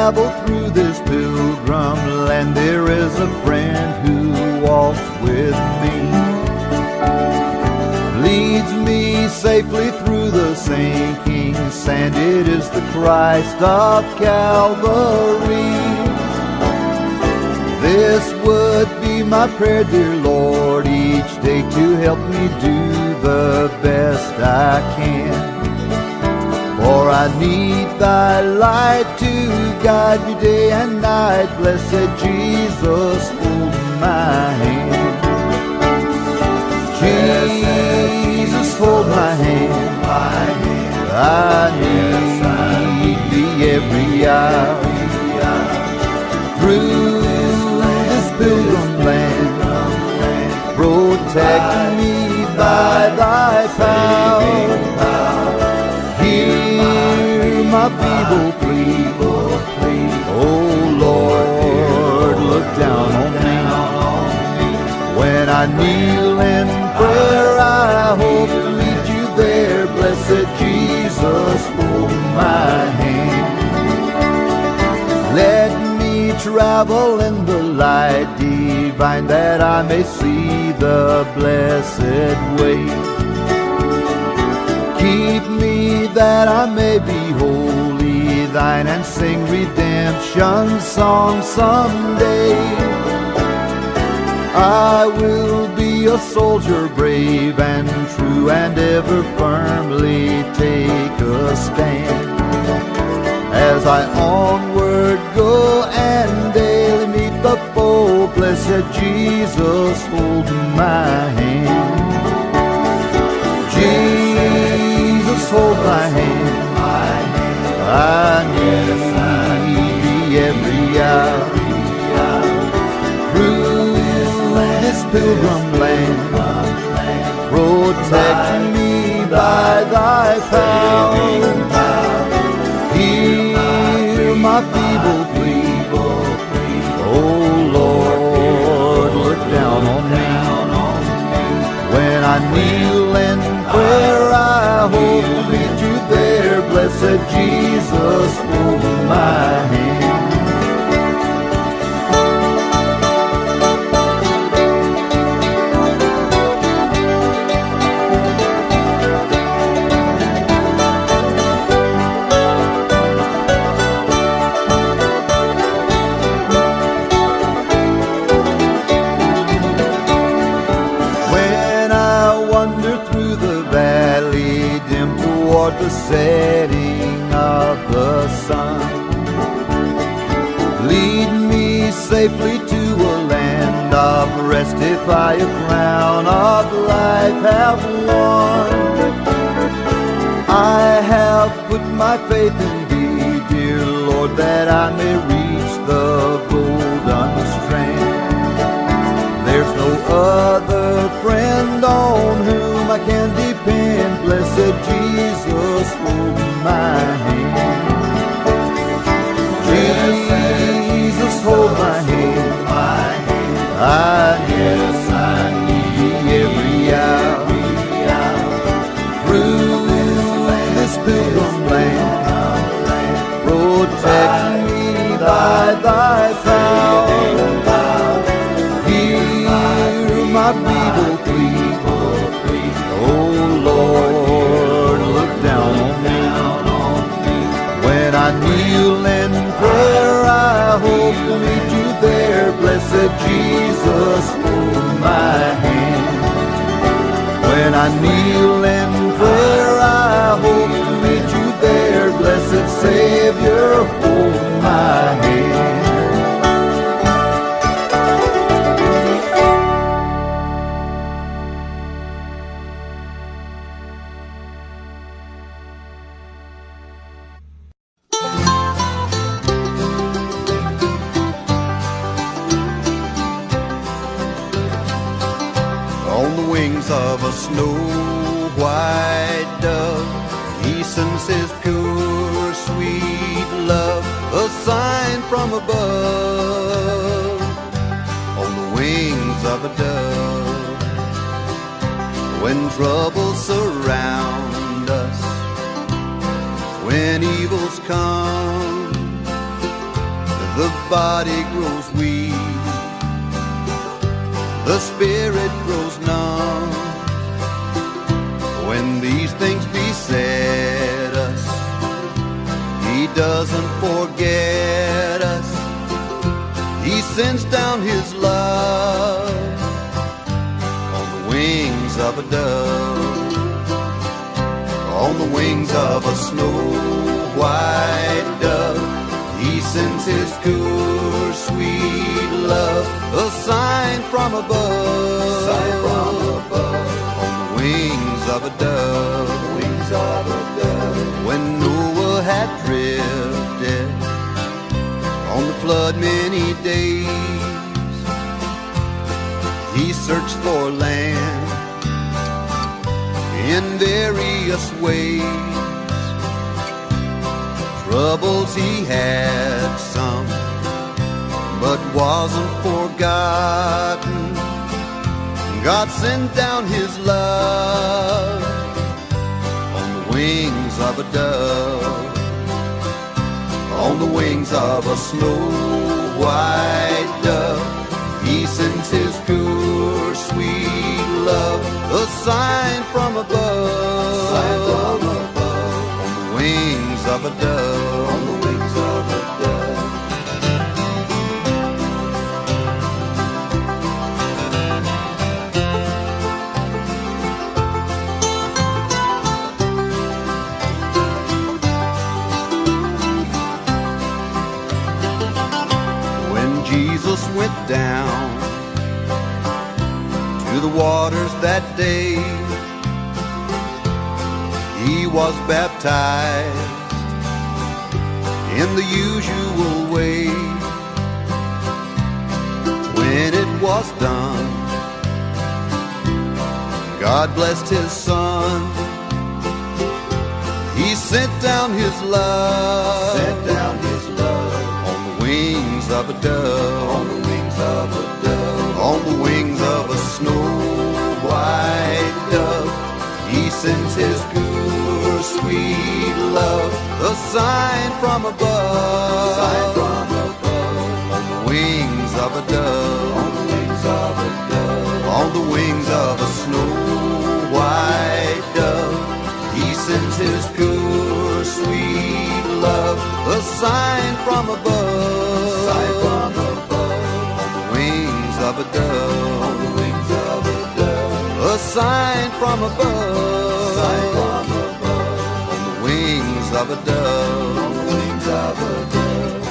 travel through this pilgrim land, there is a friend who walks with me, leads me safely through the sinking sand. It is the Christ of Calvary. This would be my prayer, dear Lord, each day to help me do the best I can. For I need thy light to guide me day and night. Blessed Jesus, hold my hand. Jesus, hold my hand. I need thee every hour. Through this pilgrim land, protect me by thy power. Hear my feeble plea, oh Lord, look down on me. When I kneel in prayer, I hope to meet you there. Blessed Jesus, hold my hand. Let me travel in the light divine, that I may see the blessed way. Keep me that I may be wholly thine, and sing redemption songs someday. I will be a soldier brave and true, and ever firmly take a stand. As I onward go and daily meet the foe, blessed Jesus, hold my hand. Jesus, hold my hand. I need thee every hour. Through this pilgrim land, protect me by thy power. Hear my feeble plea, oh Lord, look down on me. When I kneel in prayer, I hope to meet you there. Blessed Jesus, hold my hand. The setting of the sun, lead me safely to a land of rest. If I a crown of life have won, I have put my faith in thee, dear Lord, that I may reach the golden strand. There's no other friend on whom I can depend. Blessed Jesus, hold my hand. Jesus, hold my hand. I need thee every hour. Through this pilgrim land, protect me by thy power. Hear my feeble plea, oh Lord, look down on me. When I kneel in prayer, I hope to meet you there. Blessed Jesus, hold my hand. When I kneel in prayer, I hope to meet you there. Blessed Savior, hold my hand. Of a snow-white dove, he sends his pure, sweet love, a sign from above. On the wings of a dove, when troubles surround us, when evils come, the body grows weak, the spirit grows numb. When these things beset us, He doesn't forget us. He sends down His love on the wings of a dove, on the wings of a snow-white dove. He sends His pure, sweet love, a sign from above, on the wings of a dove, wings of a dove. When Noah had drifted on the flood many days, he searched for land in various ways. Troubles he had some, but wasn't forgotten. God sent down His love on the wings of a dove, on the wings of a snow-white dove. He sends His pure, sweet love, a sign from above, on the wings of a dove, on the wings of a dove. When Jesus went down to the waters that day, He was baptized in the usual way. When it was done, God blessed His Son. He sent down His love, on the wings of a dove, on the wings of a dove, on the wings of a snow-white dove. He sends His pure, sweet love, a sign from above, on the wings of a dove, on the wings of a dove, on the wings of a snow-white dove. He sends His pure, sweet love, a sign from above, on the wings of a dove, on the wings of a dove, a sign from above, on the wings of a dove, on the wings of a dove.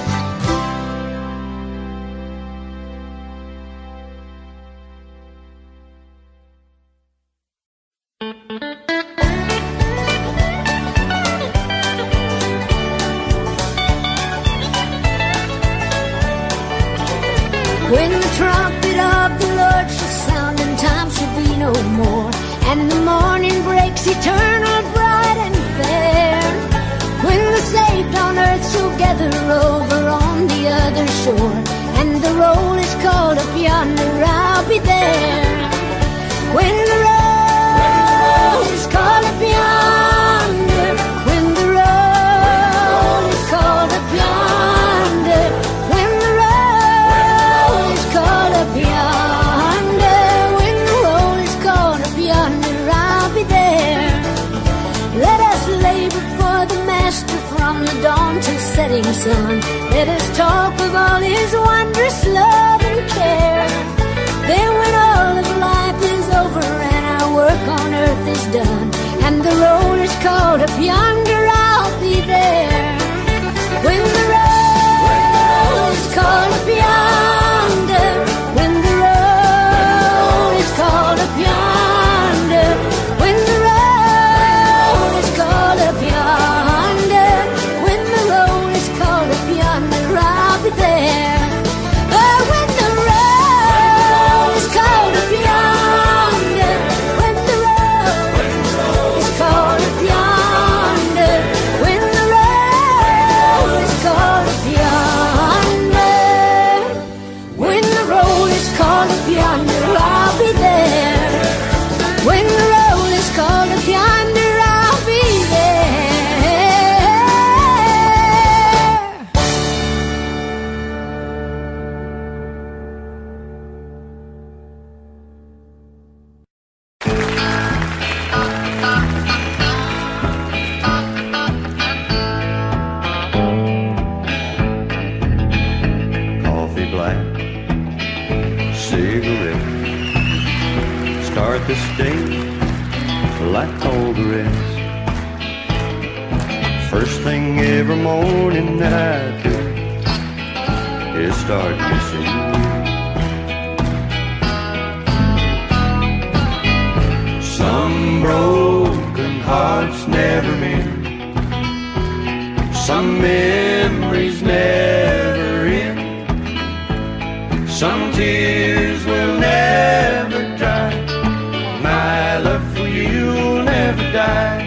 When the trumpet of the Lord shall sound and time shall be no more, and the morning breaks eternal, bright and fair, when the saved on earth shall gather over on the other shore, and the roll is called up yonder, I'll be there. When the roll is called up yonder, when the roll is called up yonder, when the roll is called up yonder, when the roll is called up yonder, I'll be there. Let us labor for the Master from the dawn till setting sun. Let us talk of all His wondrous love and care. Then when all of life is over and our work on earth is done, and the roll is called up yonder, I'll be there. When the roll is called up yonder, when the roll is called up yonder, when the roll is called up yonder, when the roll is called up yonder, I'll be there. Oh, when darkest day like all the rest. First thing every morning that I do is start missing you. Some broken hearts never mend, some memories never end, some tears will never dry. My love for you will never die.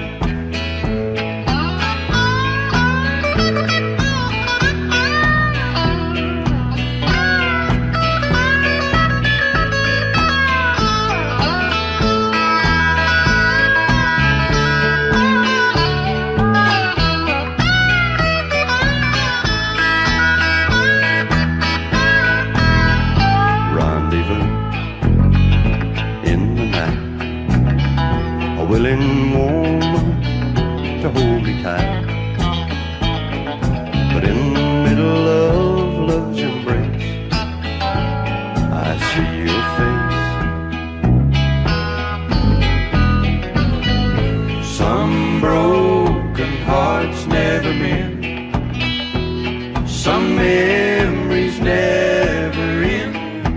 Willing woman to hold me tight, but in the middle of love's embrace, I see your face. Some broken hearts never mend, some memories never end,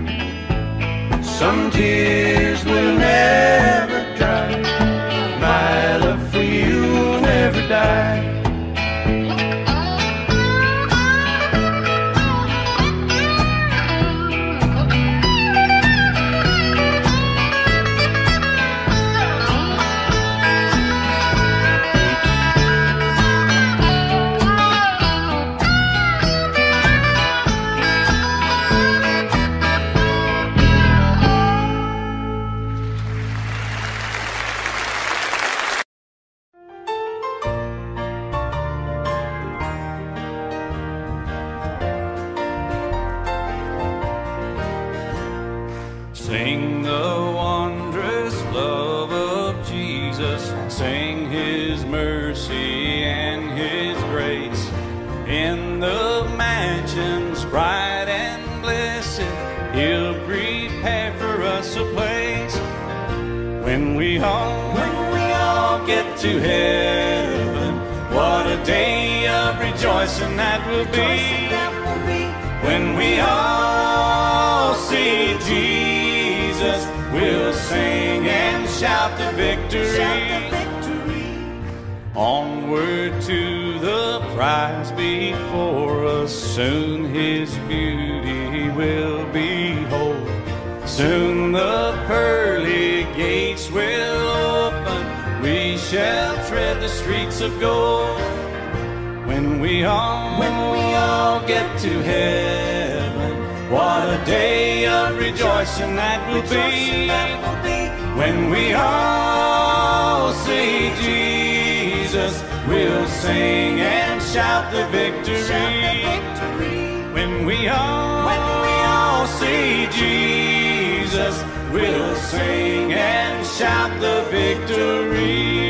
some tears will never dry. My love for you will never die. Sing the wondrous love of Jesus, sing His mercy and His grace. In the mansions bright and blessed, He'll prepare for us a place. When we all get to heaven, what a day of rejoicing that will be. When we all see Jesus, we'll sing and shout the victory. Onward to the prize before us, soon His beauty will behold. Soon the pearly gates will open, we shall tread the streets of gold. When we all get to heaven, what a day of rejoicing that will be. When we all see Jesus, we'll sing and shout the victory. When we all see Jesus, we'll sing and shout the victory.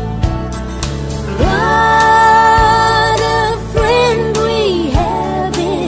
What a friend we have in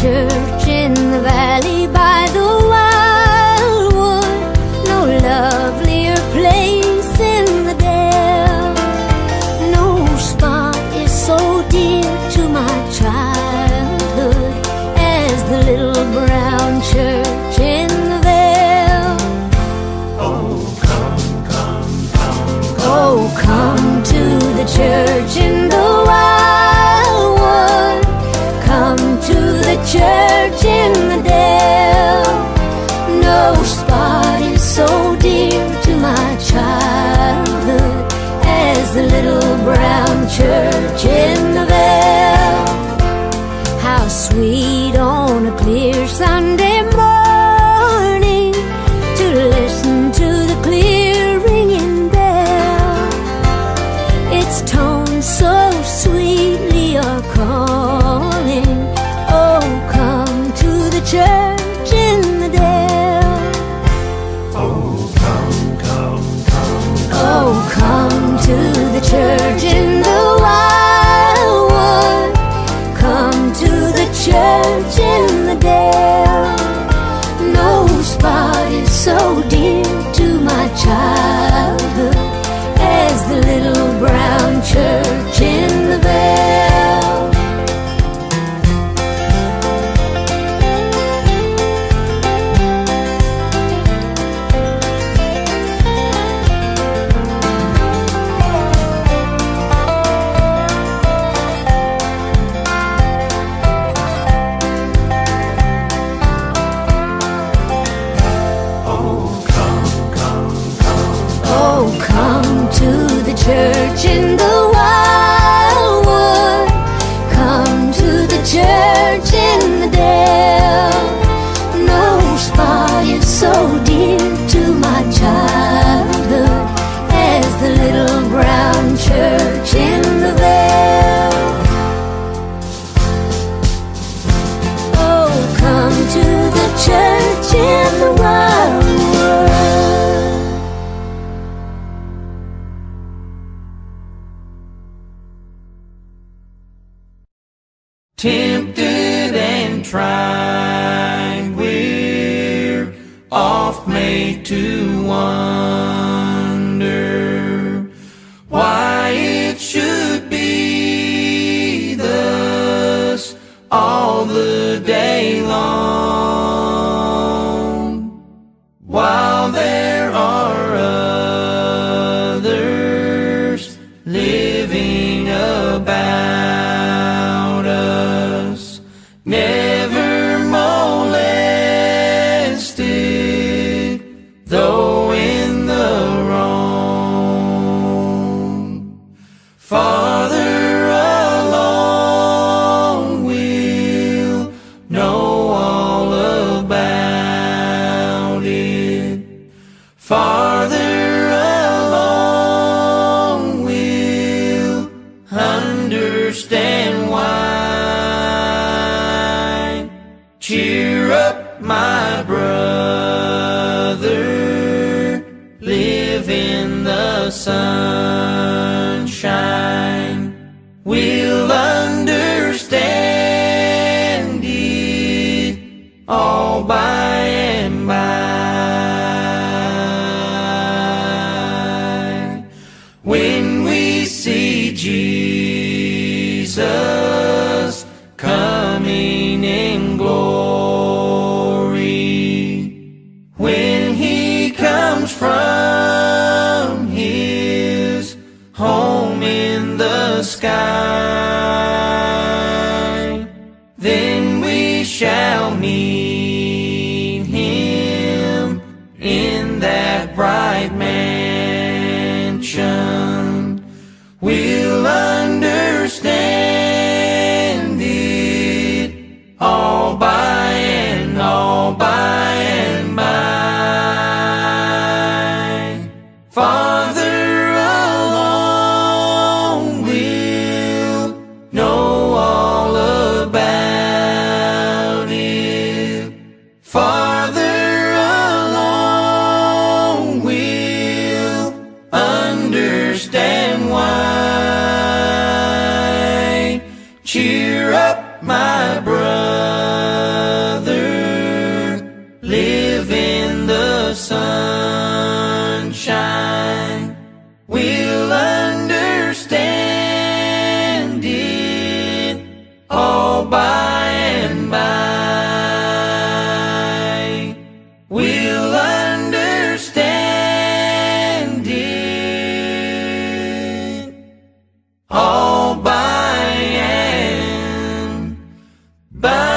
church in the valley by the wildwood, no lovelier place in the dale. No spot is so dear to my childhood as the little brown church in the vale. Oh, come, come, come, Oh, come to the church in the wildwood, come to the church in the dale. No spot is so dear to my childhood as the little brown church in the vale. How sweet on a clear Sunday morning to listen to the clear ringing bell. Its tones so sweetly are calling, oh, come to the church in the dale. oh, come, come, come, Oh, come to the church in the wildwood, come to the church in the dale. No spot is so dear to my childhood as the little brown church in the vale. oh, come, come, come, Oh, come to the church in the wildwood, come to the church in the dale. No spot is so dear to my childhood as the little brown church in the vale. Oh, come to the church in the wildwood. tempted and tried, we're oft made to wonder why it should be thus all the day long, while there are others living about us, never molested, though in the wrong. Farther along we'll know all about it. Farther along we'll understand why. Cheer up, my brother, live in the sunshine. We'll understand it all by and by. When we see Jesus coming in glory, when he comes from his home in the sky, then we shall meet him in that bright mansion. We'll understand it all by and by. Farther along we'll know all about it. Farther along we'll understand why. sunshine, we'll understand it all by and by. We'll understand it all by and by.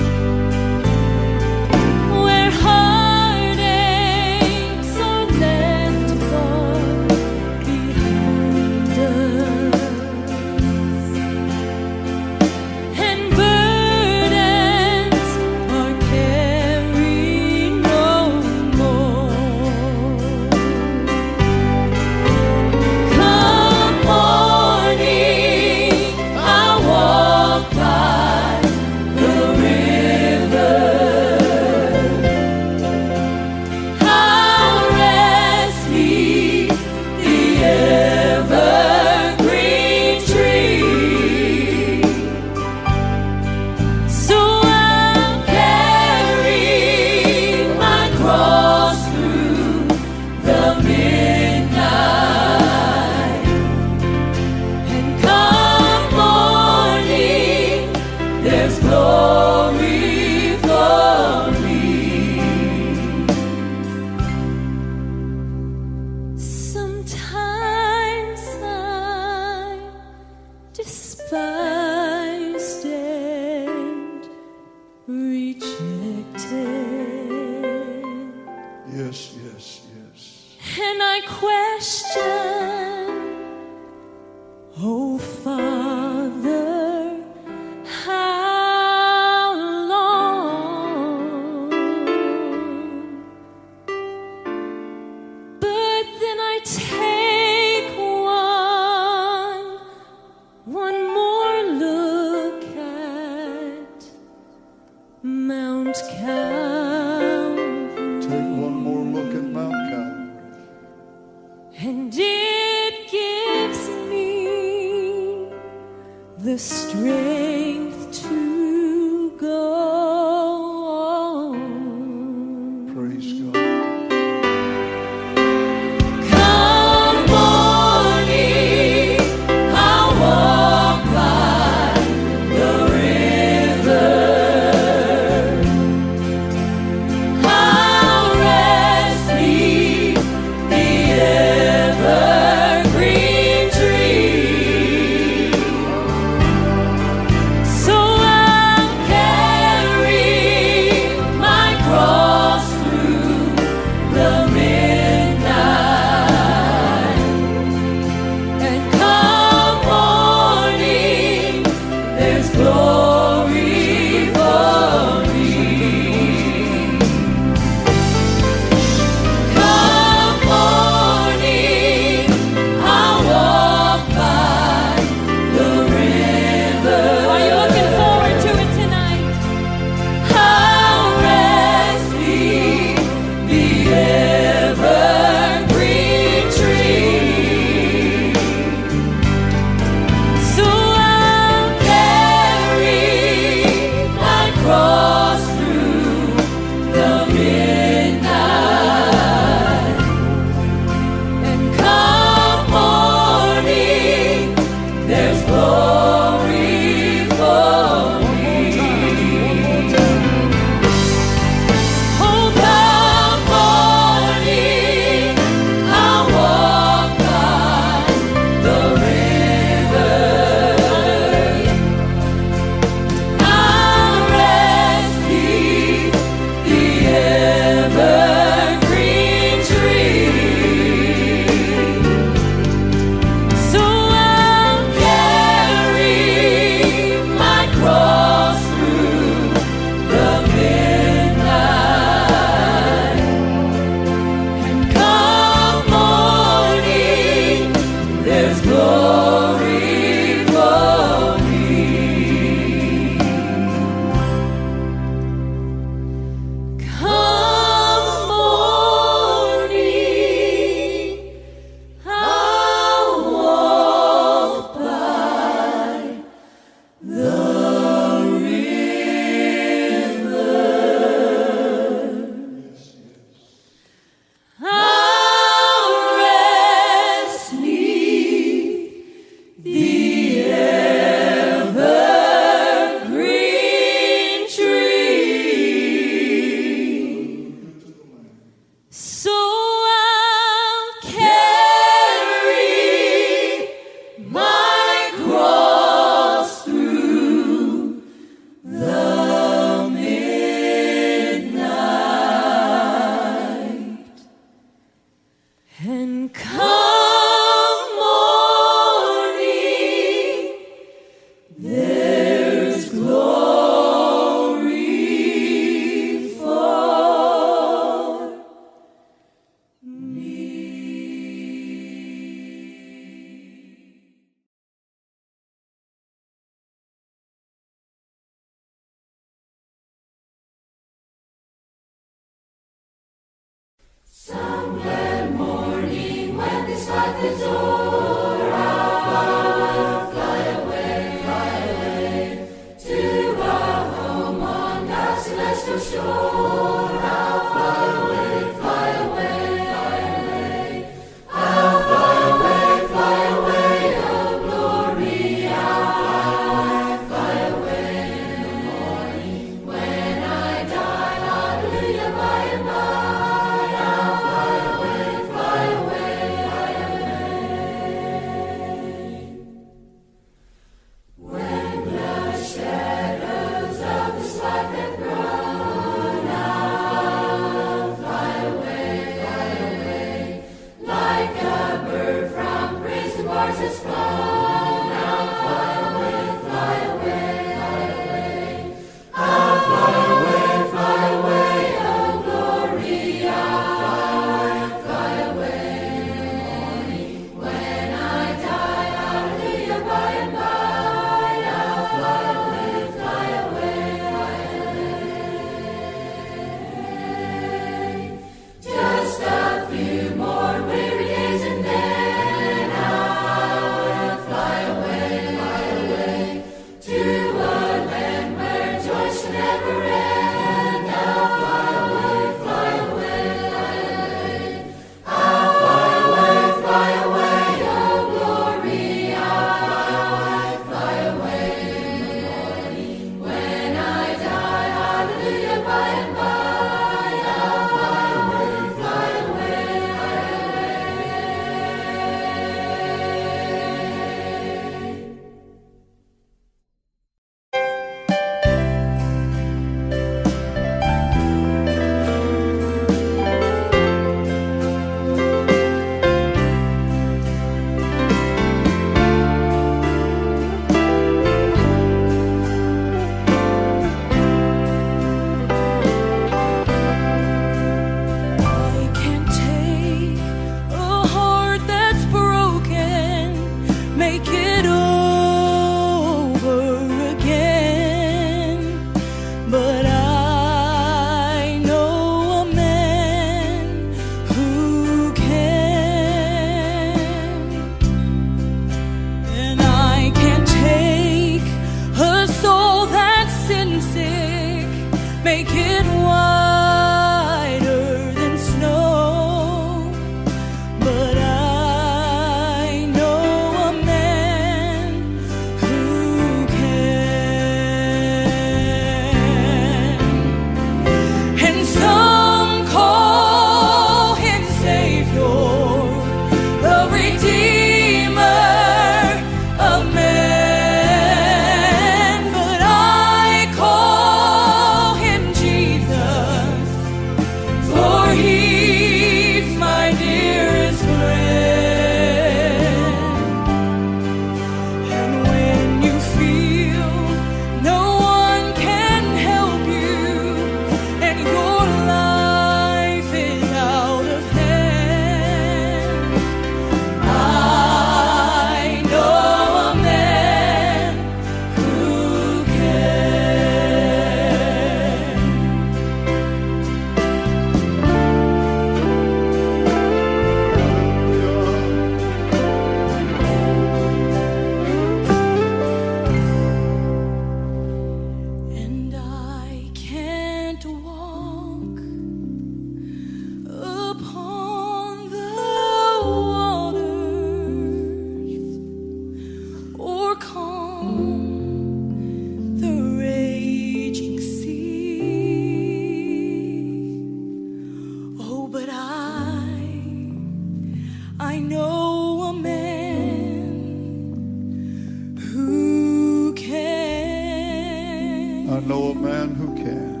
I know a man who can.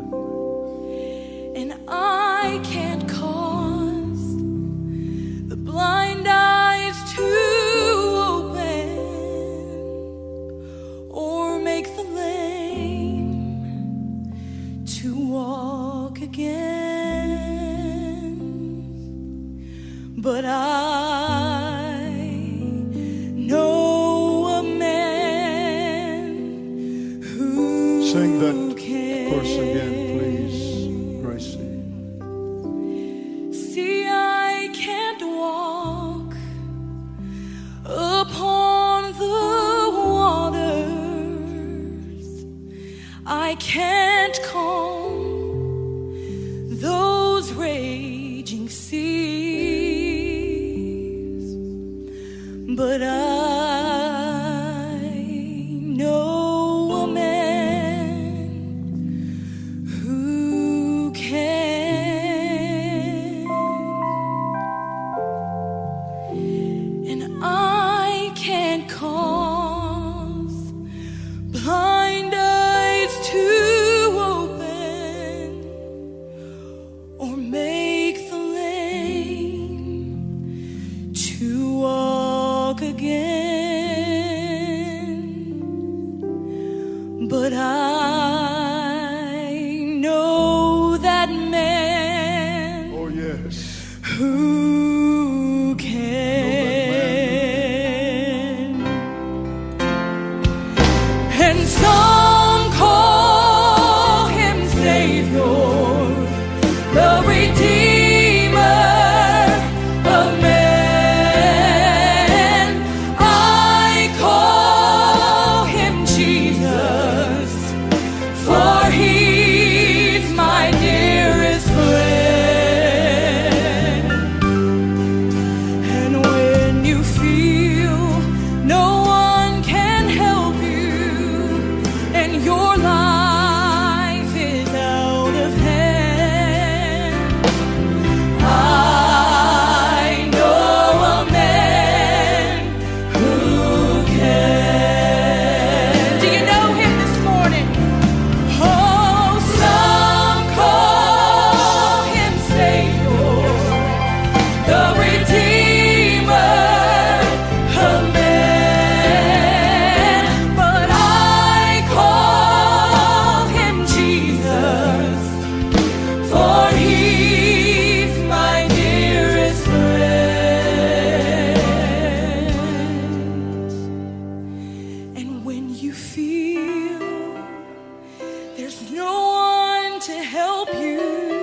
And I can't cause the blind eyes to open or make the lame to walk again. But I know a man who Sing that can. verse again, please, Gracie. See, I I can't calm those raging seas, but I know a man who can, and I can't cause blind eyes to open or make the lame to walk again, but I know that man. Oh, yes. Who can? And some call him Savior, the Redeemer of man. I call him Jesus, for he's my dearest friend. And when you feel no one can help you and your life is out of hand, I know a man who can. Do you know him this morning? Oh, some call him Savior, the Redeemer of man, but I call him Jesus, for he's my dearest friend. And when you feel there's no one to help you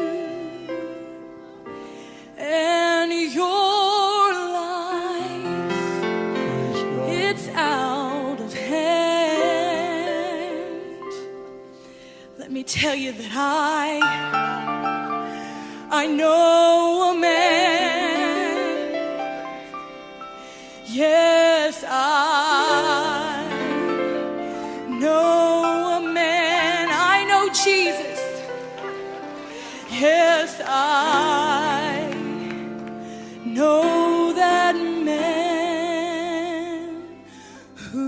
and your life, it's out of hand, let me tell you that I know a man. Yes, I know a man. I know Jesus. Yes, I know that man who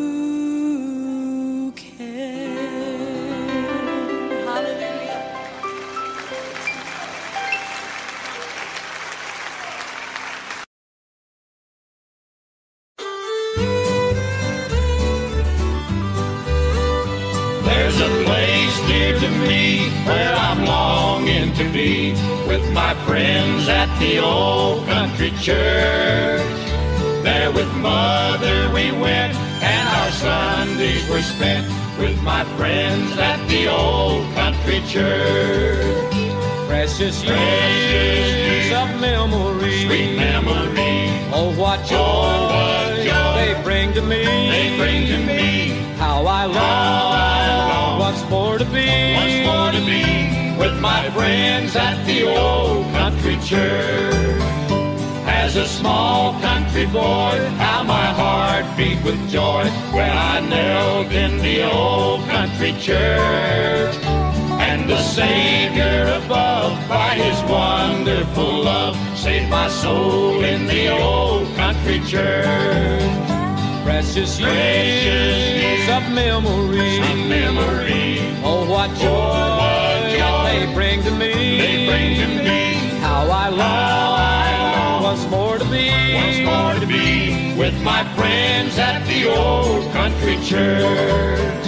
can. Hallelujah. There's a place dear to me where I'm longing to be with my friends at the old country church. There with Mother we went, and our Sundays were spent with my friends at the old country church. Precious years of memory, Sweet memory, oh what joy, what joy they bring to me. they bring to me. How I long once more to be, Once more to be with my friends at the old country church. As a small country boy, how my heart beat with joy when I knelt in the old country church. And the Savior above, by his wonderful love, saved my soul in the old country church. precious years of memory, oh what joy they bring to me. They bring to me. How I long once more to be, with my friends at the old country church.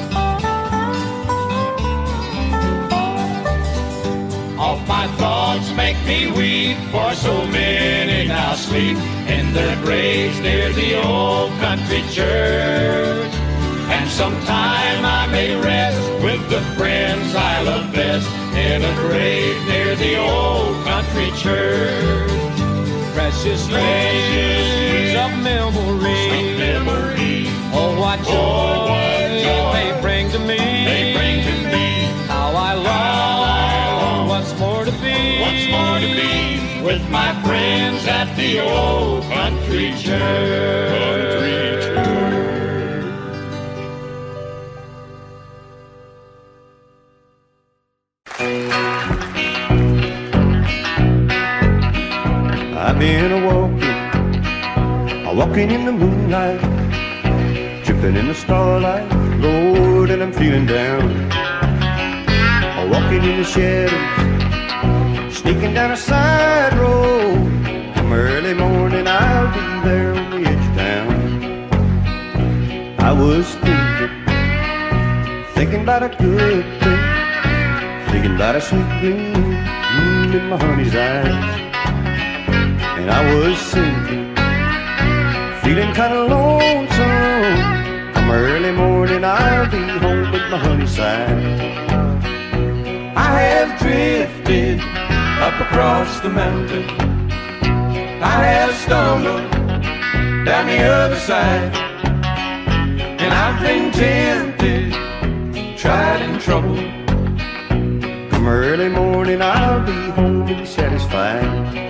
All my thoughts make me weep, for so many now sleep in their graves near the old country church. And sometime I may rest with the friends I love best in a grave near the old country church. precious years of memory, oh what joy they bring to me. the old country church. I've been walking in the moonlight, tripping in the starlight, Lord, and I'm feeling down. Walking in the shadows, sneaking down a side road. Come early morning, I'll be there on the edge of town. I was thinking about a good thing, thinking about a sweet gleam in my honey's eyes. And I was singing, feeling kind of lonesome. Come early morning, I'll be home with my honey side. I have drifted up across the mountain. I have stumbled down the other side. And I've been tempted, tried and troubled. Come early morning, I'll be home and satisfied.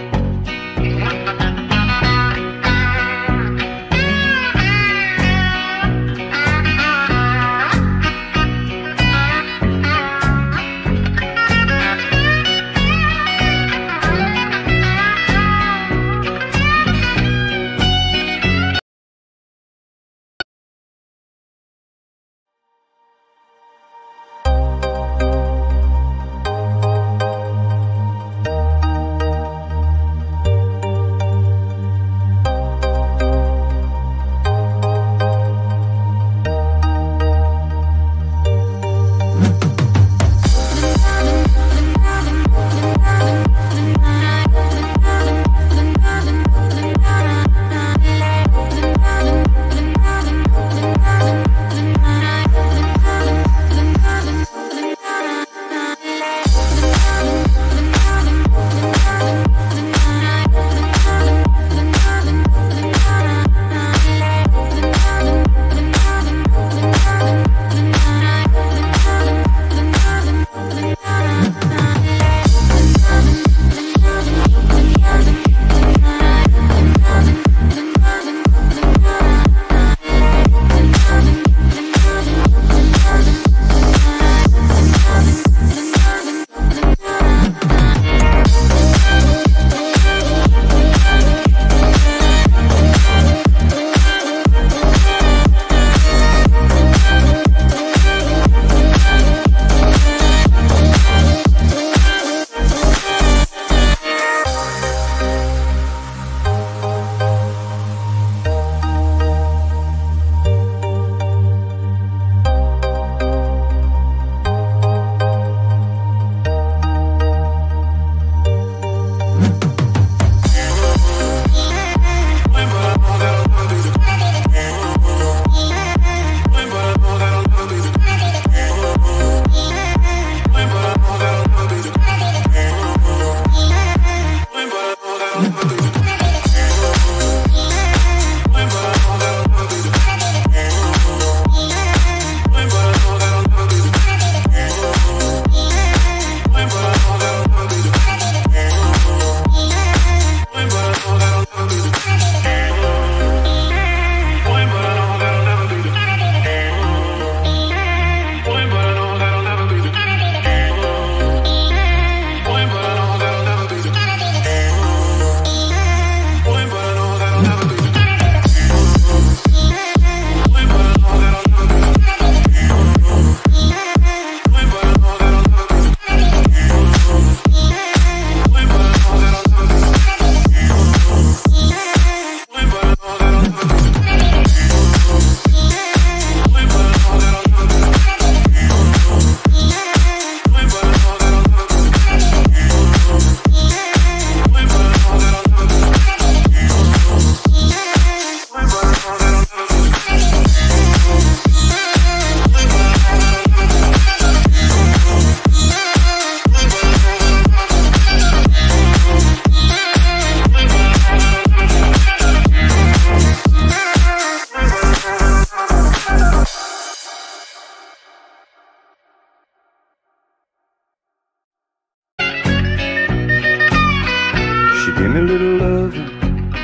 Give me a little loving,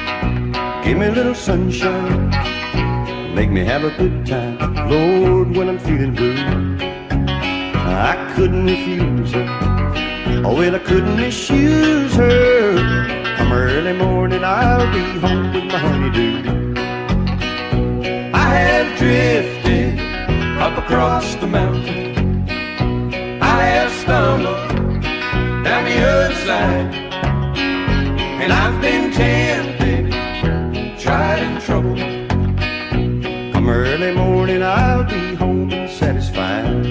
Give me a little sunshine, make me have a good time, Lord, when I'm feeling blue. I couldn't refuse her, oh well, I couldn't misuse her. Come early morning, I'll be home with my honeydew. I have drifted up across the mountain, I have stumbled down the other side, and I've been tempted, tried and troubled. Come early morning, I'll be home and satisfied.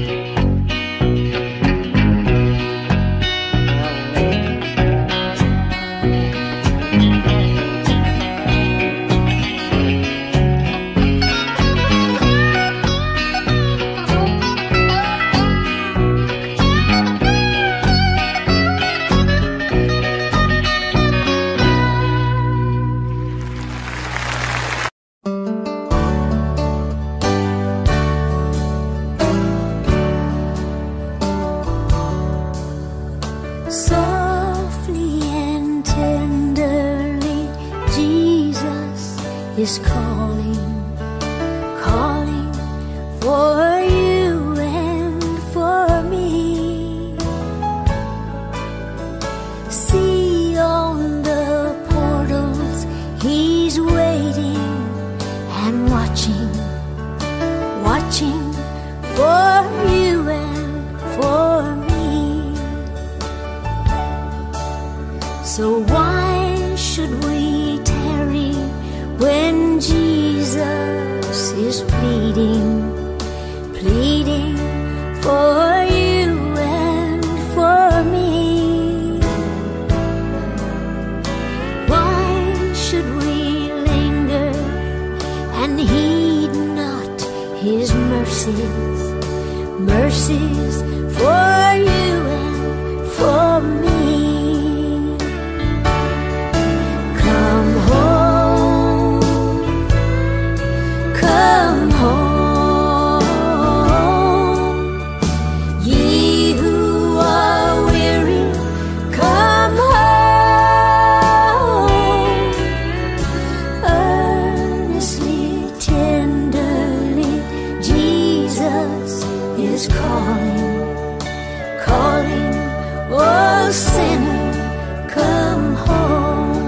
is calling, calling for you and for me. See on the portals, he's waiting and watching, watching for you and for me. So why should we tarry when Jesus is pleading, pleading for you and for me? Why should we linger and heed not his mercies, mercies for you and for me? Come home, come home, ye who are weary, come home. Earnestly, tenderly, Jesus is calling, calling, oh sinner, come home.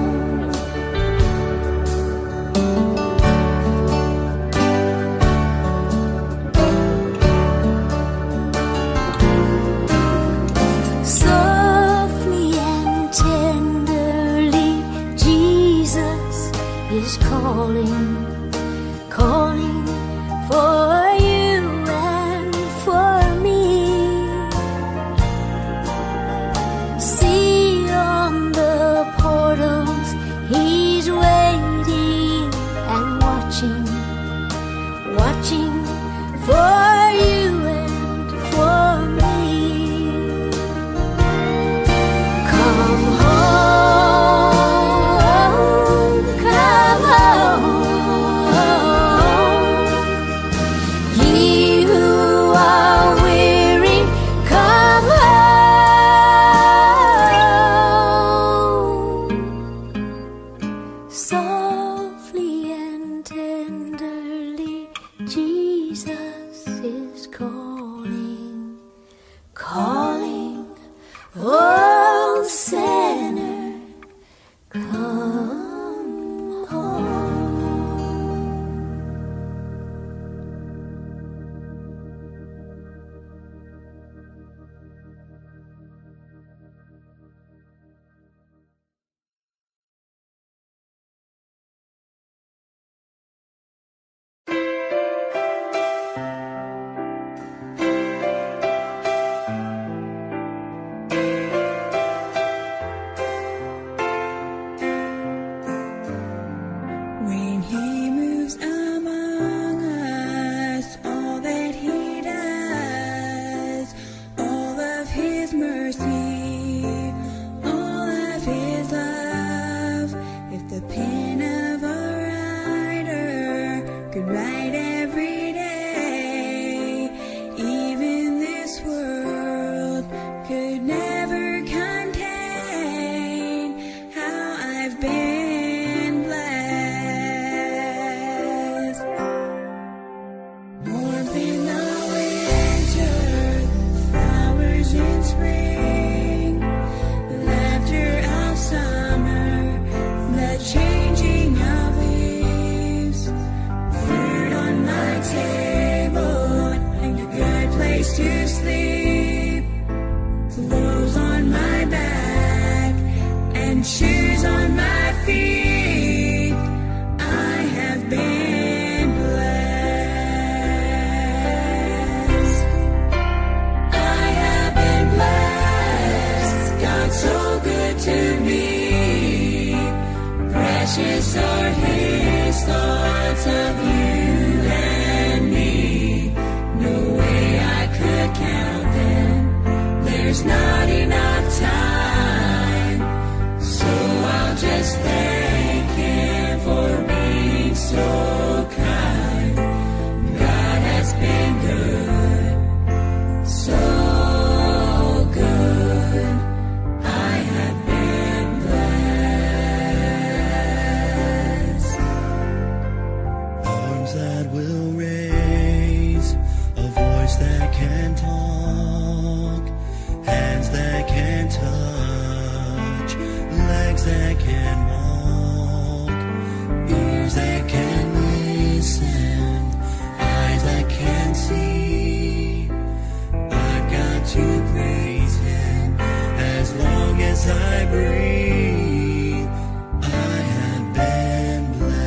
Softly and tenderly, Jesus is calling, calling for you and for me. See on the portals, he's waiting and watching, watching for you and for me. Come home, come home, shoes on my feet. I have been blessed. I have been blessed. God's so good to me. Precious are His thoughts of you and me. No way I could count them. There's not enough time. So I'll just thank Him for being so kind. God has been good, so good. I have been blessed. Arms that will raise, a voice that can talk, hands that can touch, legs that can walk, ears that can listen, eyes that can see. I've got to praise Him as long as I breathe. I have been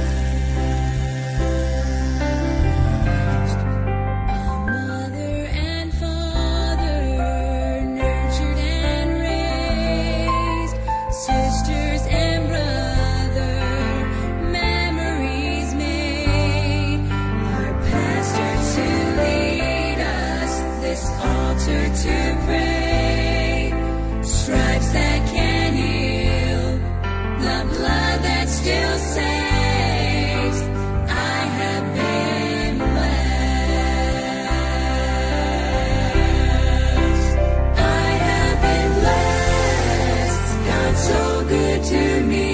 blessed. A mother and father nurtured and raised, sisters and brother memories made, our pastor to lead us, this altar to pray, stripes that can heal, the blood that still saves. I have been blessed. I have been blessed. God's so good to me.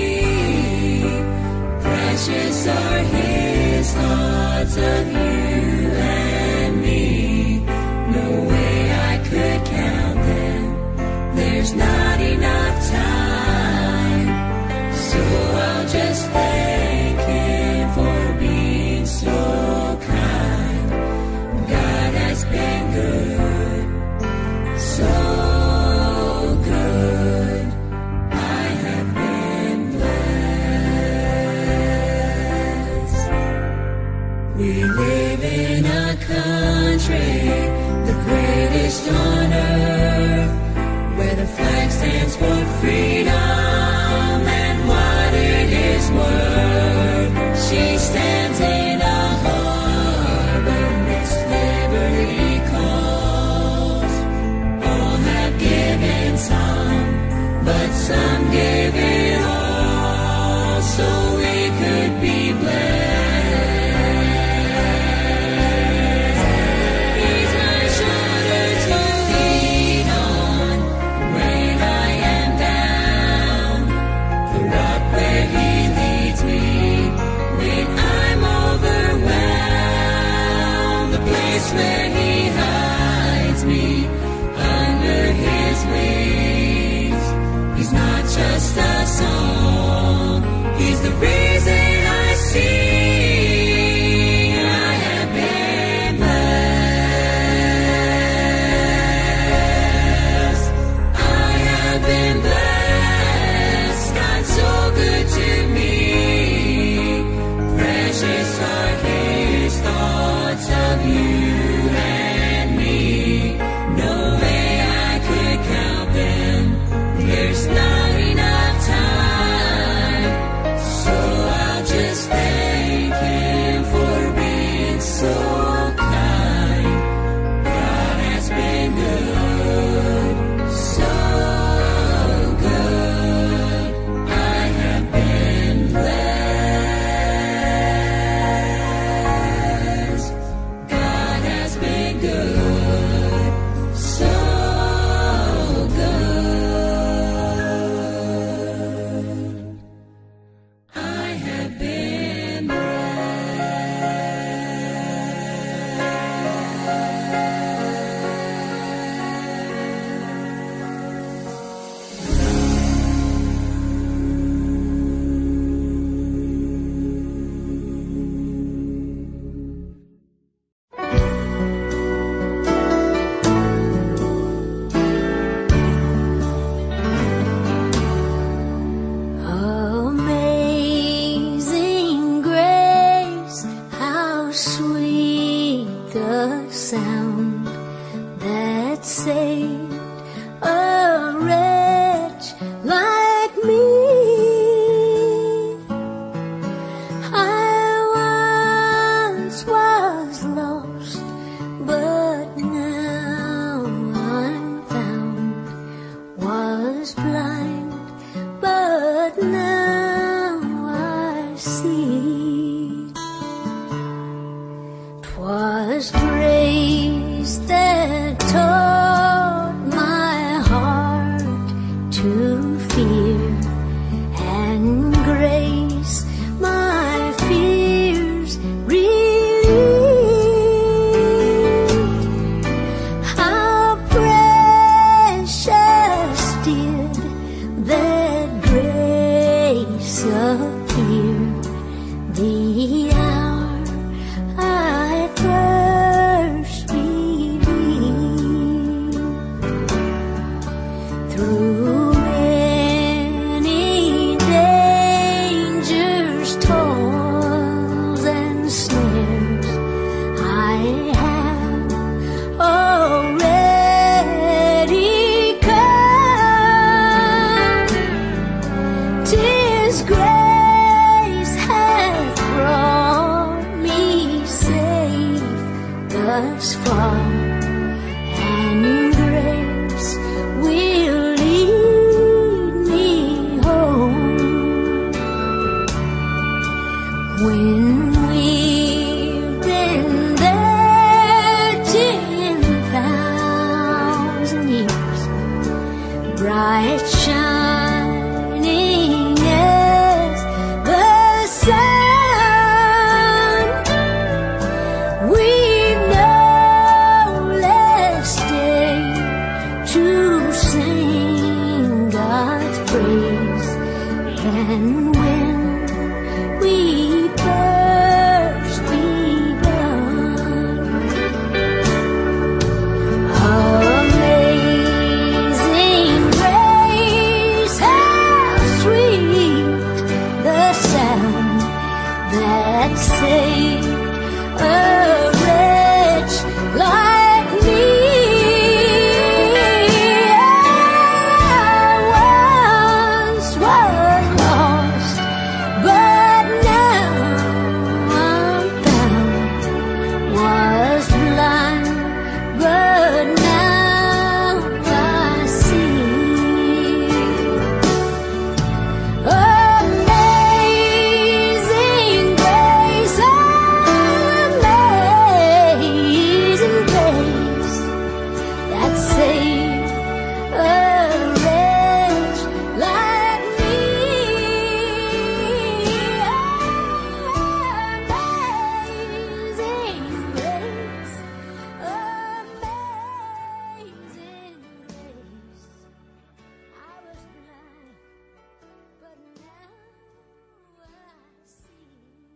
Precious are His thoughts of you and me. No way I could count them. There's not enough time. So I'll just thank Him for being so kind. God has been good, so good. I have been blessed. We live in a country, the greatest on earth, where the flag stands for freedom and what it is worth. She stands in a harbor, Miss Liberty calls. All have given some, but some gave it all, so we could be blessed. He's my shoulder to lean on when I am down, the rock where He leads me when I'm overwhelmed, the place where He hides me under His wings. He's not just a wretch like me. I once was lost, but now I'm found. Was blind, but now I see. 'Twas grace that taught my heart to fear, and grace my fears relieved. How precious did that grace appear the hour I first believed. Through many dangers, toils, and snares, I have already come. 'Tis grace hath brought me safe thus far, and grace will lead me home. When we've been there 10,000 years, bright shining as the sun, we've no less day to sing God's praise than when we first begun. Amazing grace, how sweet the sound that saved a wretch like me. I once was lost, but now I'm found. Was blind, but now I see. Amazing grace, amazing grace, that saved a wretch like me. Amazing grace, amazing grace. I was blind, but now I see.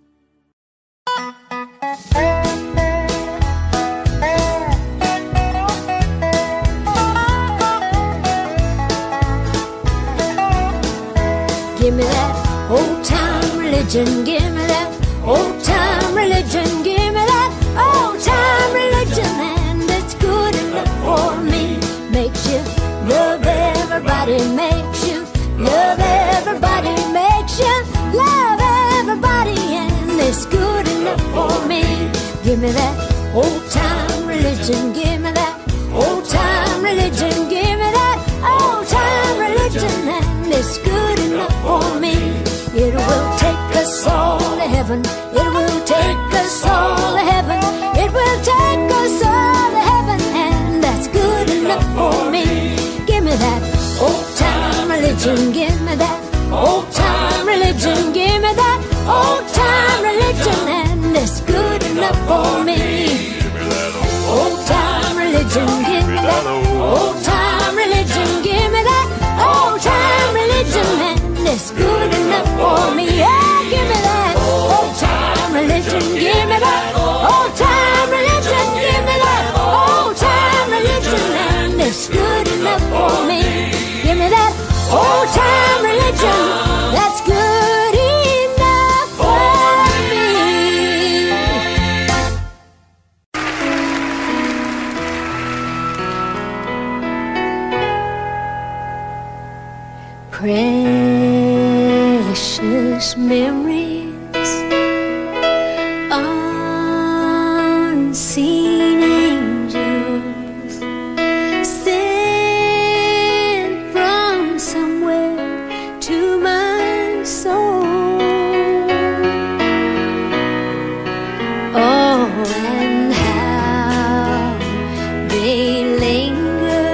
Give me that old time religion, give me that old time religion, give me that old time religion, and it's good enough for me. Makes you love everybody, makes you love everybody, makes you love everybody, and it's good enough for me. Give me that old time religion, give me that old time religion, give me that old time religion, and it's good enough for me. It will take us all to heaven, it will take us all to heaven, it will take us all to heaven, and that's good enough for me. Give me that old time religion, give me that old time religion, give me that old time religion, and it's good enough for me. Old time religion, give me that old time religion, give me that old time religion, and it's good enough for me. Yeah, give me that old time religion, give me that old time religion, give me that old time religion, and it's good enough for me. Give me that old time religion, that's good enough for me. Precious memories, unseen angels sent from somewhere to my soul. Oh, and how they linger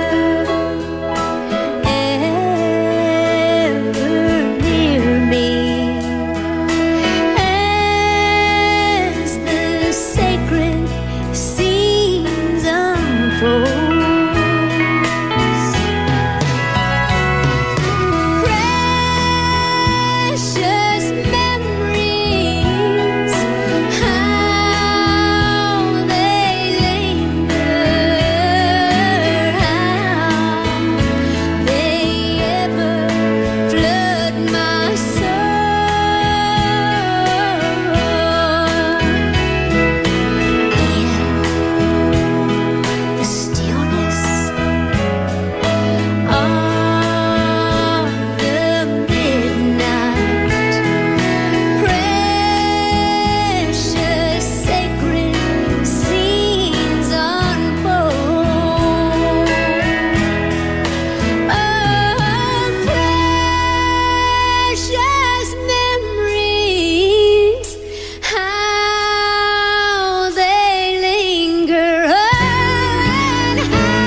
ever near me as the sacred scenes unfold. Precious memories, how they linger, how they ever flood my soul. In the stillness of the midnight, precious sacred scenes unfold. Oh, precious memories, how they linger, and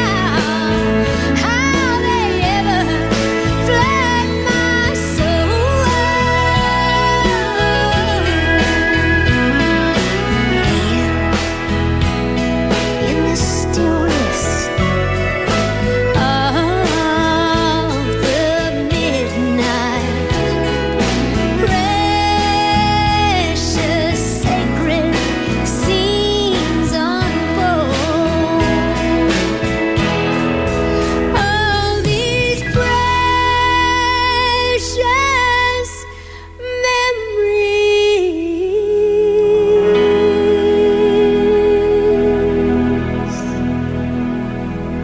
how they ever flood my soul. In the stillness of the midnight, precious sacred scenes unfold. All these precious memories.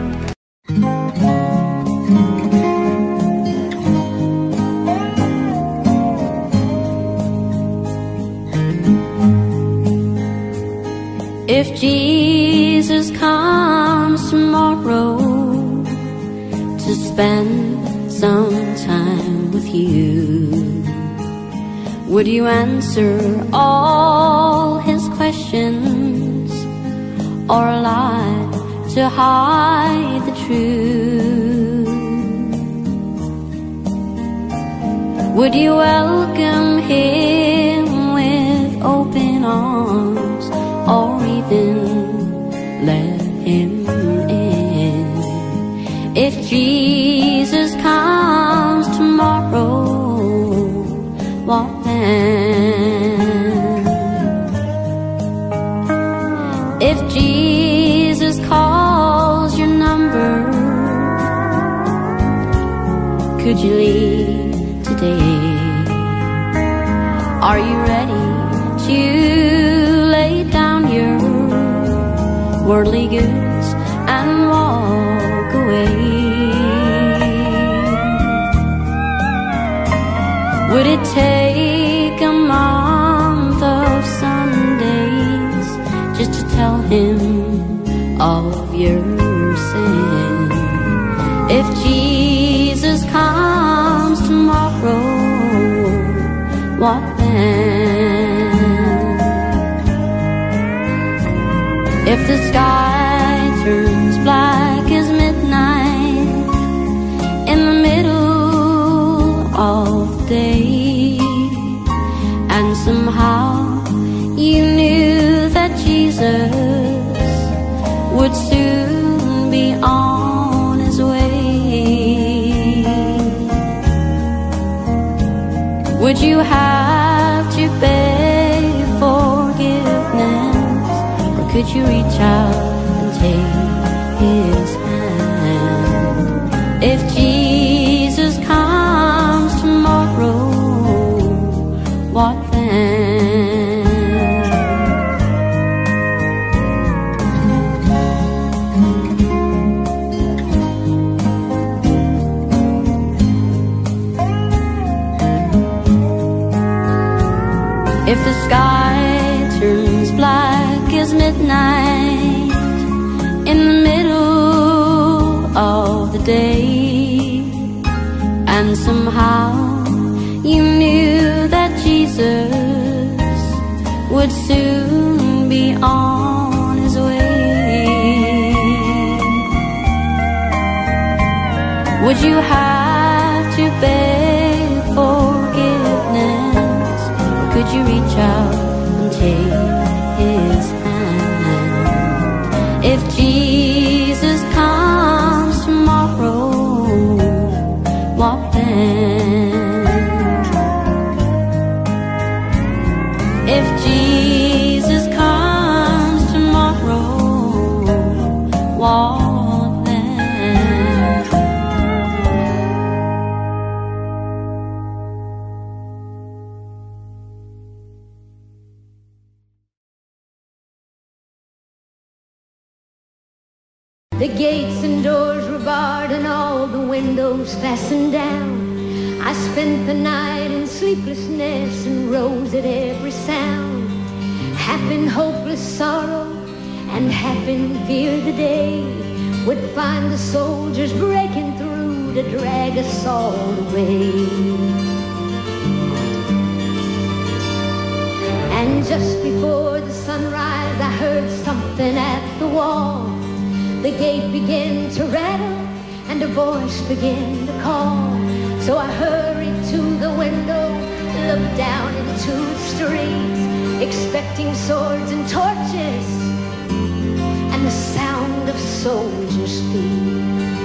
If Jesus comes tomorrow to spend some time with you, would you answer all his questions or lie to hide the truth? Would you welcome him with open arms or even let him in? If Jesus comes tomorrow, what then? If Jesus calls your number, could you leave today? Are you ready to lay down your worldly goods and walk away? Would it take a month of Sundays just to tell him of your sin? If Jesus comes tomorrow, what then? If the sky turns black as midnight in the middle of the day, and somehow you knew that Jesus would soon be on his way, would you have to beg forgiveness, or could you reach out and take his hand? If Jesus comes tomorrow, what then? If the sky turns black as midnight in the middle of the day, and somehow you knew that Jesus would soon be on his way, would you have to beg forgiveness, or could you reach out and take his hand? If Jesus comes tomorrow, what then? If Jesus comes tomorrow, what then? The gates and doors were barred and all the windows fastened down. I spent the night in sleeplessness and rose at every sound, half in hopeless sorrow and half in fear the day would find the soldiers breaking through to drag us all away. And just before the sunrise I heard something at the wall. The gate began to rattle and a voice began to call. So I hurried to the window, looked down into the streets, expecting swords and torches and the sound of soldiers' feet.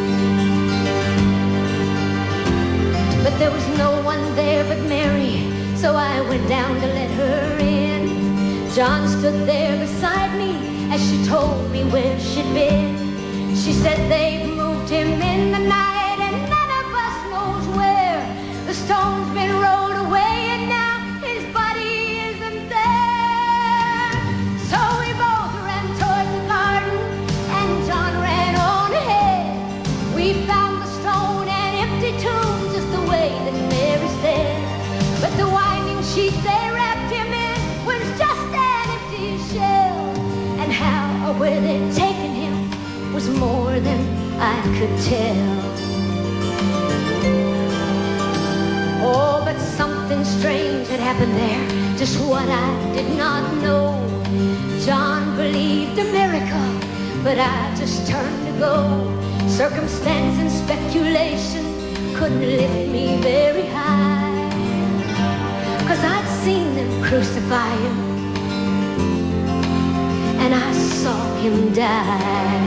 But there was no one there but Mary, so I went down to let her in. John stood there beside me as she told me where she'd been. She said they've moved him in the night and none of us knows where. The stone's been rolled away and now his body isn't there. So we both ran toward the garden and John ran on ahead. We found the stone and empty tomb just the way that Mary said. But the winding sheet they wrapped him in was just an empty shell. And how or where they'd taken him was more than I could tell. Oh, but something strange had happened there, just what I did not know. John believed a miracle, but I just turned to go. Circumstance and speculation couldn't lift me very high, 'cause I'd seen them crucify him and I saw him die.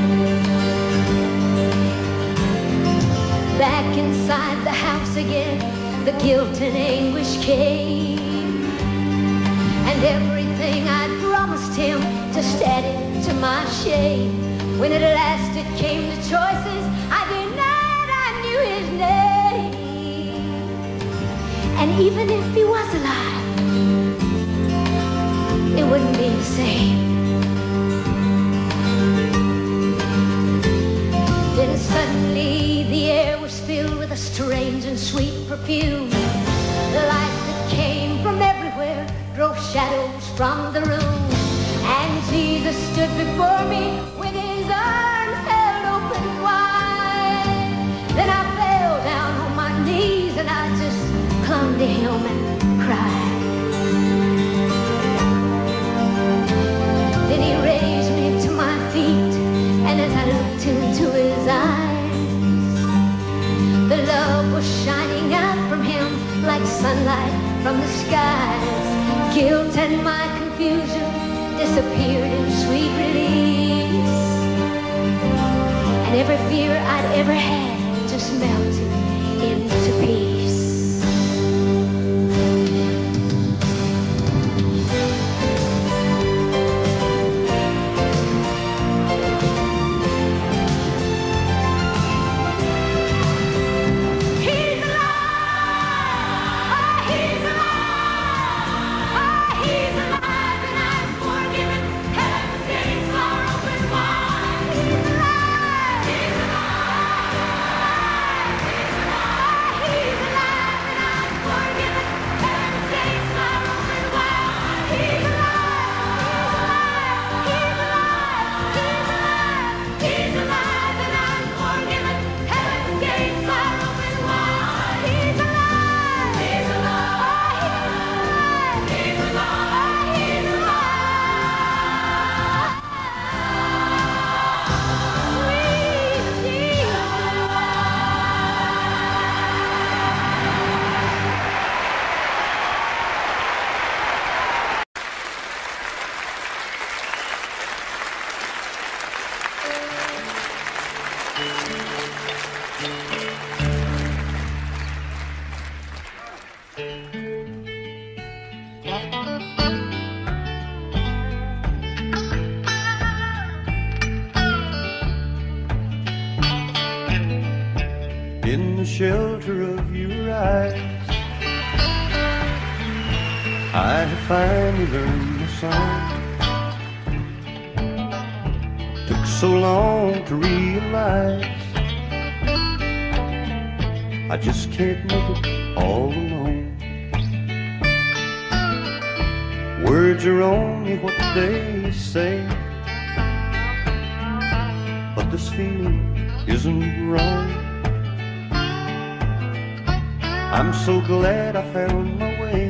Back inside the house again, the guilt and anguish came, and everything I'd promised him just added to my shame. When at last it came to choices, I denied I knew his name. And even if he was alive, it wouldn't be the same. Then suddenly the air was filled with a strange and sweet perfume. The light that came from everywhere drove shadows from the room. And Jesus stood before me with his arms held open wide. Then I fell down on my knees and I just clung to him and cried. Then he raised me to my feet, and as I looked into his eyes, the love was shining out from him like sunlight from the skies. Guilt and my confusion disappeared in sweet release, and every fear I'd ever had just melted into peace. He's alive! In the shelter of your eyes, I have finally learned the song. Took so long to realize I just can't make it all alone. Words are only what they say, but this feeling isn't wrong. I'm so glad I found my way.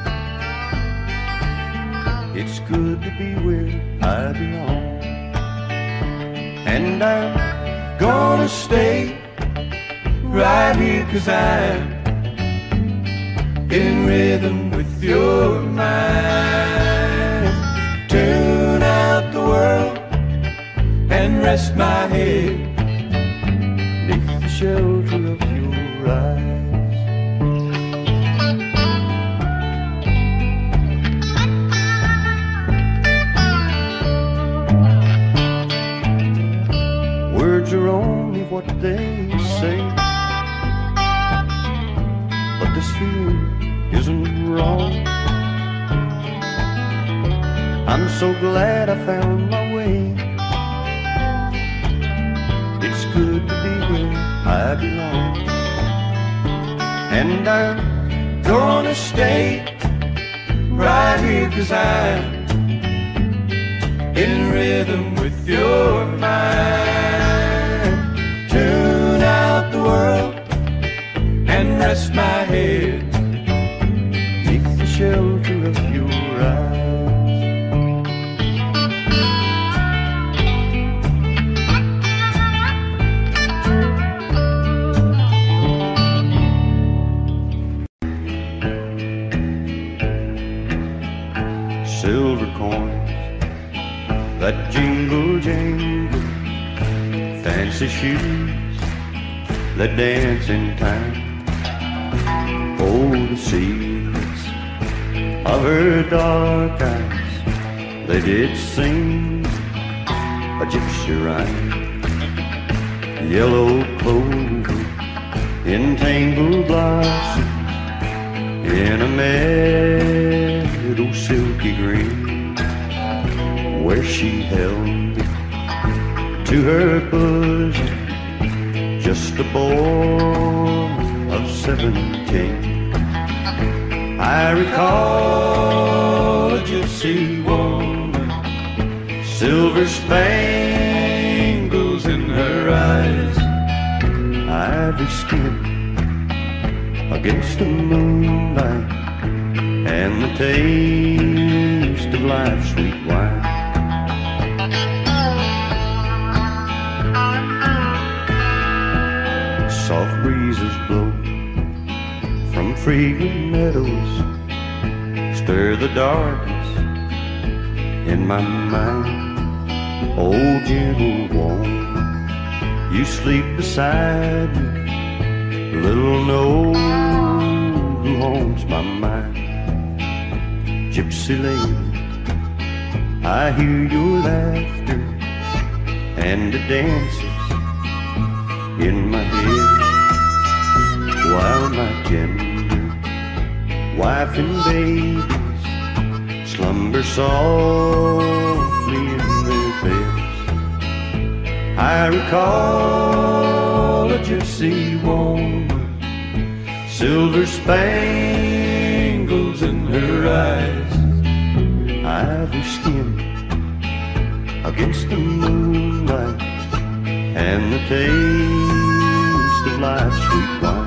It's good to be where I belong. And I'm gonna stay right here, 'cause I'm in rhythm with your mind. Tune out the world and rest my head beneath the shelter of your eyes. Words are only what they say, but this feeling isn't wrong. I'm so glad I found my way. It's good to be where I belong. And I'm gonna stay right here, 'cause I'm in rhythm with your mind. Tune out the world and rest my head beneath the shelter of your eyes. Silver coins that jingle jangle, fancy shoes that dance in time. Oh, the secrets of her dark eyes, they did sing a gypsy rhyme. Yellow clover in tangled blossoms, in a meadow silky green, where she held me to her bosom, just a boy of 17. I recall a gypsy woman, silver spangles in her eyes, ivory skin against the moonlight, and the taste of life's sweet wine. Soft breezes blow from fragrant meadows, stir the darkness in my mind. Oh, gentle woman, you sleep beside me, little know who haunts my mind. Gypsy lady, I hear your laughter and the dances in my head, while my tender wife and babies slumber softly in their beds. I recall a gypsy woman, silver spangles in her eyes, ivory skin against the moonlight, and the taste of life's sweet wine.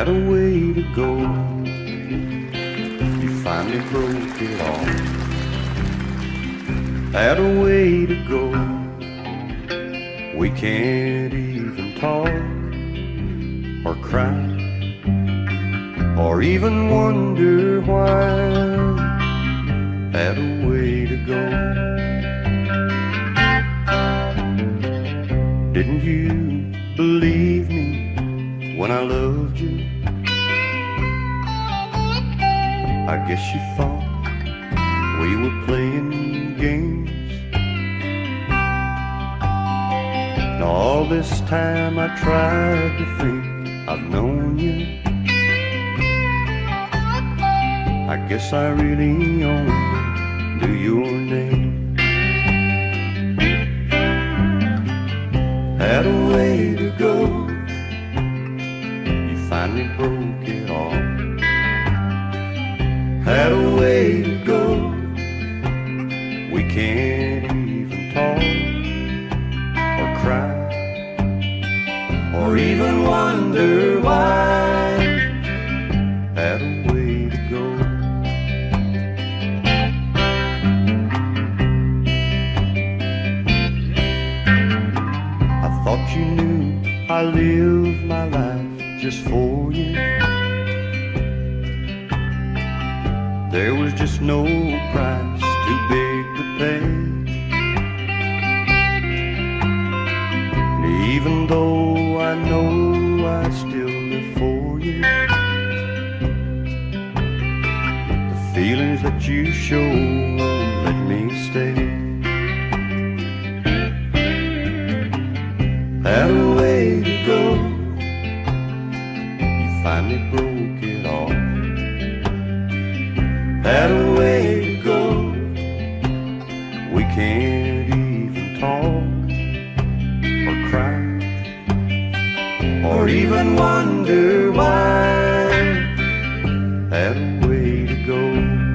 had a way to go. You finally broke it off. Had a way to go. We can't even talk or cry or even wonder why. Had a way to go. Didn't you believe me when I loved you? I guess you thought we were playing games. All this time I tried to think I've known you. I guess I really only knew your name. Had a way to go. You finally broke it off. Had a way to go. We can't even talk or cry or even wonder why. Had a way to go. I thought you knew I lived my life just for you. There was just no price too big to pay. And even though I know I still live for you, the feelings that you show won't let me stay. Had a way to go. You finally broke it off. Had a way to go. We can't even talk or cry or even wonder why. Had a way to go.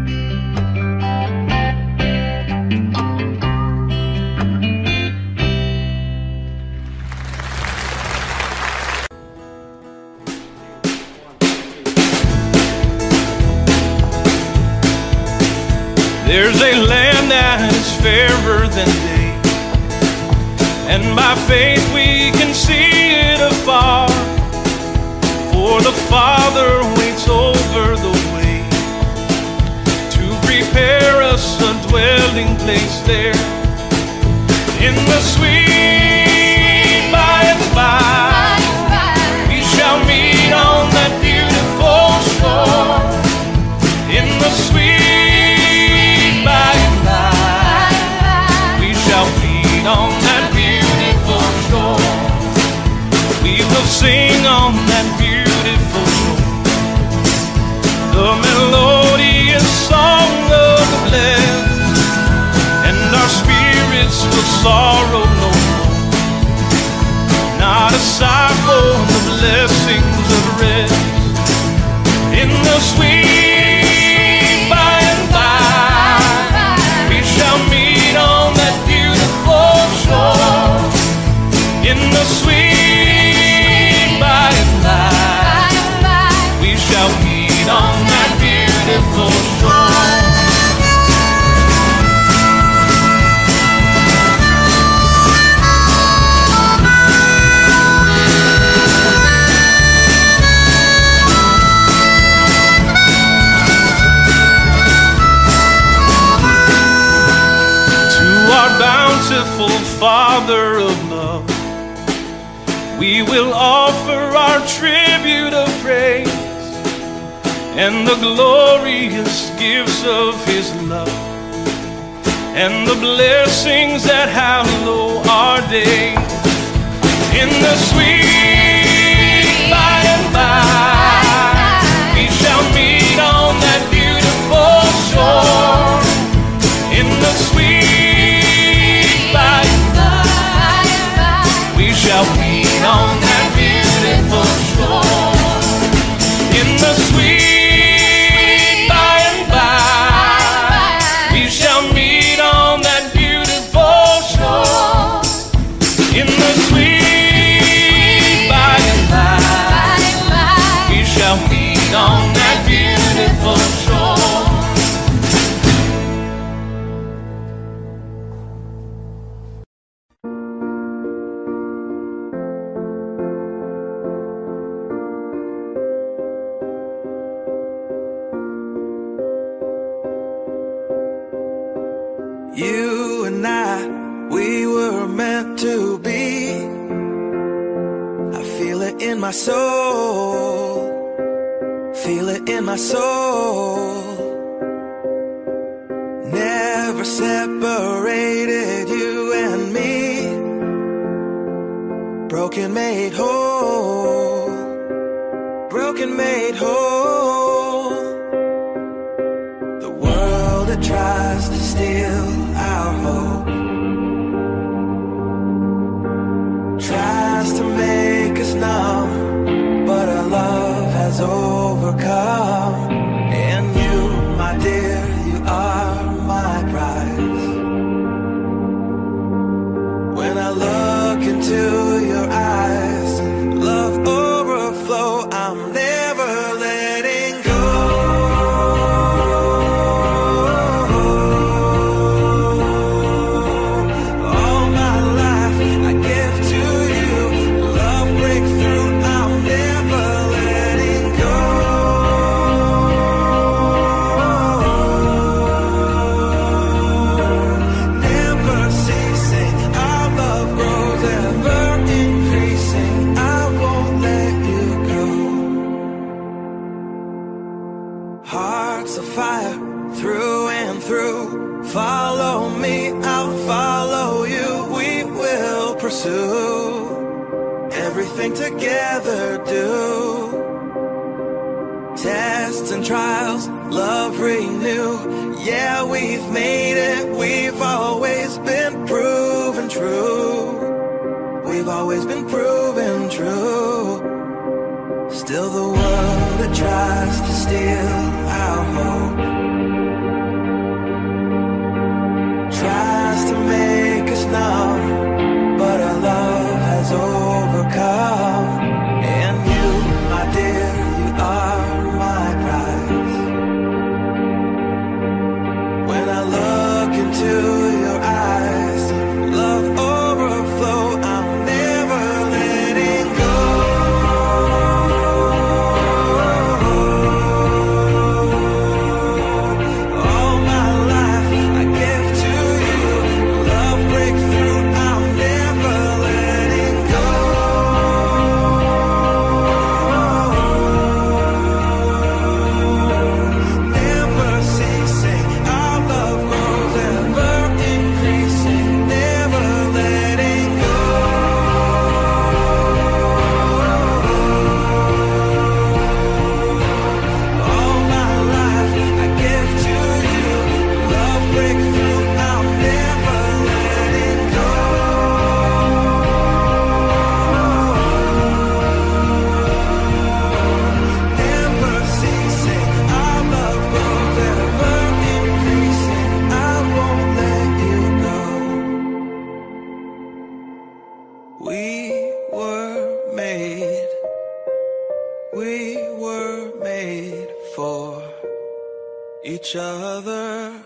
There's a land that is fairer than day, and by faith we can see it afar. For the Father waits over the way to prepare us a dwelling place there. In the sweet by and by, we shall meet on that beautiful shore. In the sweet by and by, we shall meet on that beautiful shore. We will sing on that beautiful shore the melodious song of the blessed, and our spirits will sorrow no more. Not a sigh for the blessings of rest. In the sweet by and by, we shall meet on that beautiful shore. In the sweet by and by, we shall meet on that beautiful shore. Bountiful Father of love, we will offer our tribute of praise and the glorious gifts of His love and the blessings that hallow our days. In the sweet by and by, we shall meet on that beautiful shore. In the sweet by and by, we shall meet on that beautiful shore. In the sweet by and by, we shall meet on that beautiful shore. In the sweet by and by, we shall were meant to be. I feel it in my soul, feel it in my soul. Never separated you and me. Broken made whole, broken made whole. The world that tries to steal our hope tries to make us numb, but our love has overcome. And you, my dear, you are my prize. When I look into your eyes, love overflow, I'm never letting go. All my life I give to you, love breakthrough, I'm never letting go. Never ceasing, our love grows ever increasing, I won't let you go. Hearts of fire through and through, follow me, I'll follow you, we will pursue everything together do. Tests and trials, love renew. Yeah, we've made it, we've always been proven true. We've always been proven true. Still the world that tries to steal our hope tries to make us numb, but our love has overcome. And you, my dear, you are my prize. When I look into your eyes, love overflow, I'm never letting go. All my life I give to you, love breakthrough, I'm never letting go. Never ceasing, our love grows ever increasing, never letting go. All my life I give to you, love breakthrough, I'm never letting go. Never ceasing, our love grows ever increasing, I won't let you go. We were made for each other.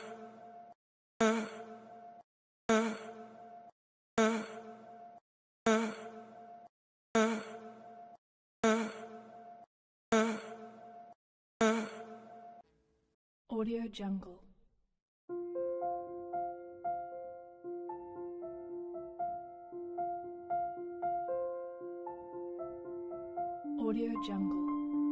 Audio Jungle. Audio Jungle.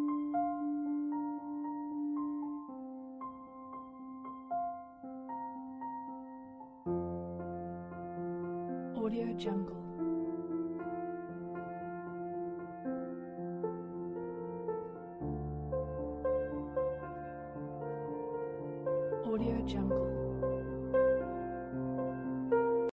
Audio Jungle. Audio Jungle.